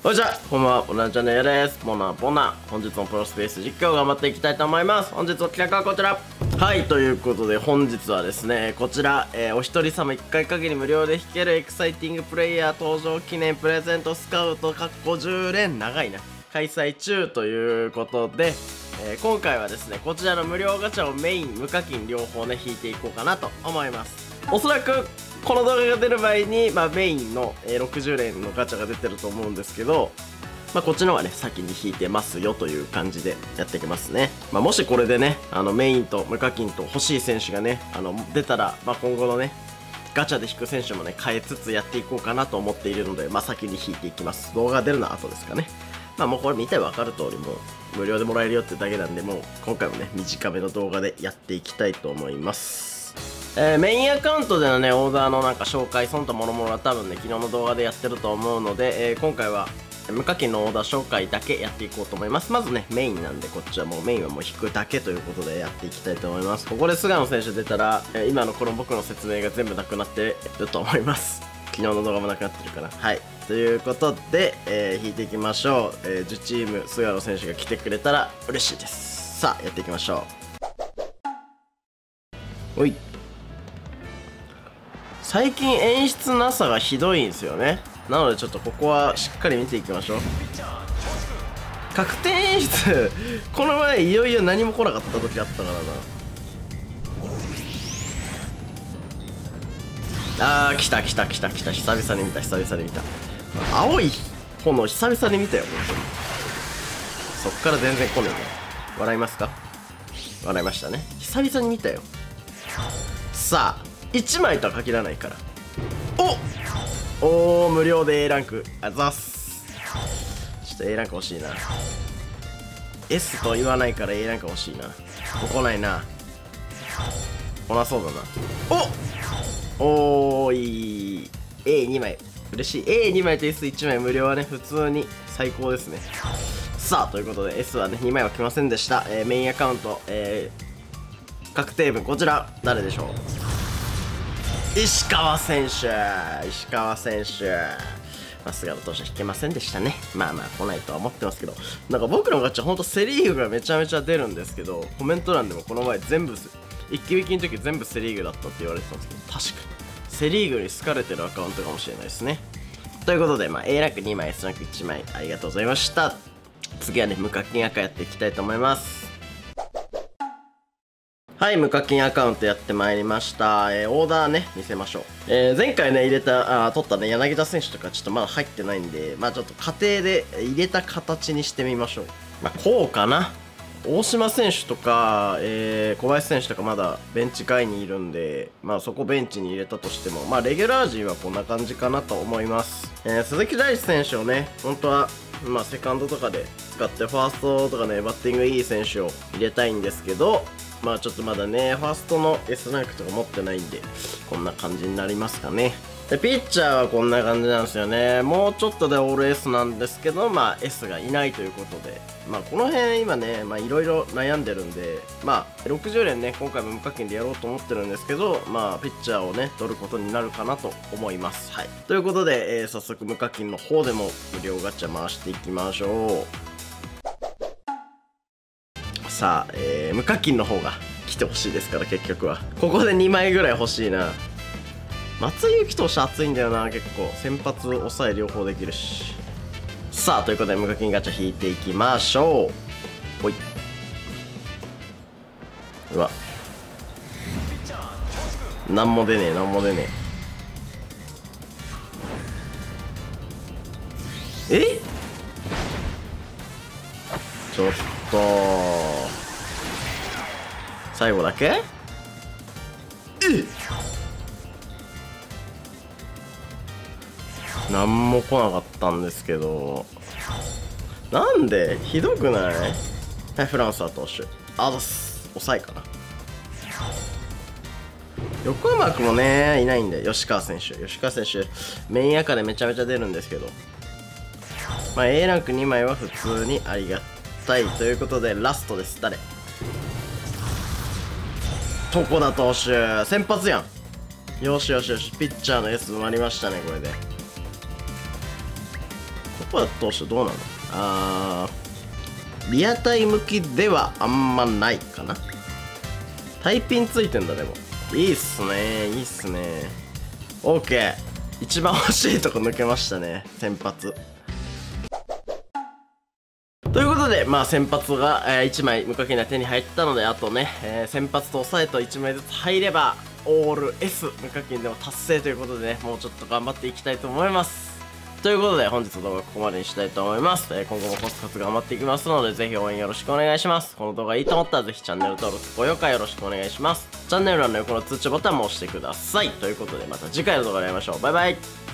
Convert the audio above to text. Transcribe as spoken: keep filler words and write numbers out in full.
こんにちは、こんばんは、ボナンチャンネルです。ボナボナ。本日もプロスペース実況を頑張っていきたいと思います。本日の企画はこちら。はい、ということで本日はですね、こちら、えー、お一人様いっかい限り無料で弾けるエキサイティングプレイヤー登場記念プレゼントスカウトかっこじゅう連長いな。開催中ということで、えー、今回はですね、こちらの無料ガチャをメイン、無課金両方ね、引いていこうかなと思います。おそらく、この動画が出る前に、まあ、メインの、えー、ろくじゅう連のガチャが出てると思うんですけど、まあ、こっちの方がね、先に引いてますよという感じでやっていきますね。まあ、もしこれでね、あのメインと無課金と欲しい選手がね、あの出たら、まあ、今後のね、ガチャで引く選手もね、変えつつやっていこうかなと思っているので、まあ、先に引いていきます。動画が出るのは後ですかね。まあ、もうこれ見てわかる通り、もう無料でもらえるよってだけなんで、もう今回もね、短めの動画でやっていきたいと思います。えー、メインアカウントでのね、オーダーのなんか紹介、その他諸々は多分ね、昨日の動画でやってると思うので、えー、今回は無課金のオーダー紹介だけやっていこうと思います。まずね、メインなんで、こっちはもうメインはもう引くだけということでやっていきたいと思います。ここで菅野選手出たら、えー、今のこの僕の説明が全部なくなってると思います。昨日の動画もなくなってるかな。はい。ということで、えー、引いていきましょう。えー、じゅうチーム、菅野選手が来てくれたら嬉しいです。さあ、やっていきましょう。おい。最近演出なさがひどいんですよね。なのでちょっとここはしっかり見ていきましょう。確定演出この前いよいよ何も来なかった時あったからな。あー来た来た来た来た。久々に見た久々に見た。青い炎久々に見たよ本当に。そっから全然来ねえね。笑いますか？笑いましたね。久々に見たよ。さあいちまいとは限らないから。おおー無料で A ランクあざっす。ちょっと A ランク欲しいな。 S と言わないから A ランク欲しいな。来ないな。来なそうだな。おおーいい エーに 枚嬉しい。 エーに 枚と エスいち 枚無料はね普通に最高ですね。さあということで S はねにまいは来ませんでした。えー、メインアカウント、えー、確定分こちら誰でしょう。石川選手石川選手まあ、菅野投手引けませんでしたね。まあまあ来ないとは思ってますけど、なんか僕のガチャほんとセリーグがめちゃめちゃ出るんですけど、コメント欄でもこの前全部一気引きの時全部セリーグだったって言われてたんですけど、確かにセリーグに好かれてるアカウントかもしれないですね。ということで、まあ、A ランクにまい S ランクいちまいありがとうございました。次はね無課金赤やっていきたいと思います。はい、無課金アカウントやってまいりました。えー、オーダーね、見せましょう。えー、前回ね、入れた、あ取ったね、柳田選手とかちょっとまだ入ってないんで、まあちょっと家庭で入れた形にしてみましょう。まあこうかな。大島選手とか、えー、小林選手とかまだベンチ外にいるんで、まあそこベンチに入れたとしても、まあレギュラー陣はこんな感じかなと思います。えー、鈴木大地選手をね、本当は、まあセカンドとかで使ってファーストとかね、バッティングいい選手を入れたいんですけど、まあちょっとまだね、ファーストの S ランクとか持ってないんで、こんな感じになりますかね。で、ピッチャーはこんな感じなんですよね。もうちょっとでオール S なんですけど、まあ S がいないということで、まあこの辺今ね、まあいろいろ悩んでるんで、まあろくじゅう連ね、今回も無課金でやろうと思ってるんですけど、まあピッチャーをね、取ることになるかなと思います。はい。ということで、えー、早速無課金の方でも無料ガチャ回していきましょう。さあ、えー、無課金の方が来てほしいですから結局はここでにまいぐらい欲しいな。松井裕樹投手熱いんだよな。結構先発抑え両方できるし。さあということで無課金ガチャ引いていきましょう。ほいうわなんも出ねえなんも出ねええちょっと最後だけえなんも来なかったんですけど、なんでひどくない？はい、フランスは投手あざす抑えかな。横浜君もねいないんで、吉川選手吉川選手メイン赤でめちゃめちゃ出るんですけど、まあ A ランクにまいは普通にありがたいということでラストです。誰？床田投手先発やん。よしよしよし、ピッチャーの S 埋まりましたね。これでこポヤ投手どうなの？あーリアタイ向きではあんまないかな。タイピンついてんだ。でもいいっすね、いいっすね。 OK、 一番欲しいとこ抜けましたね、先発。ということで、まあ先発が、えー、いちまい無課金な手に入ったので、あとね、えー、先発と抑えといちまいずつ入ればオール S 無課金でも達成ということでね、もうちょっと頑張っていきたいと思います。ということで本日の動画はここまでにしたいと思います。えー、今後もコツコツ頑張っていきますので、ぜひ応援よろしくお願いします。この動画いいと思ったらぜひチャンネル登録、高評価よろしくお願いします。チャンネル欄の横の通知ボタンも押してください。ということでまた次回の動画で会いましょう。バイバイ。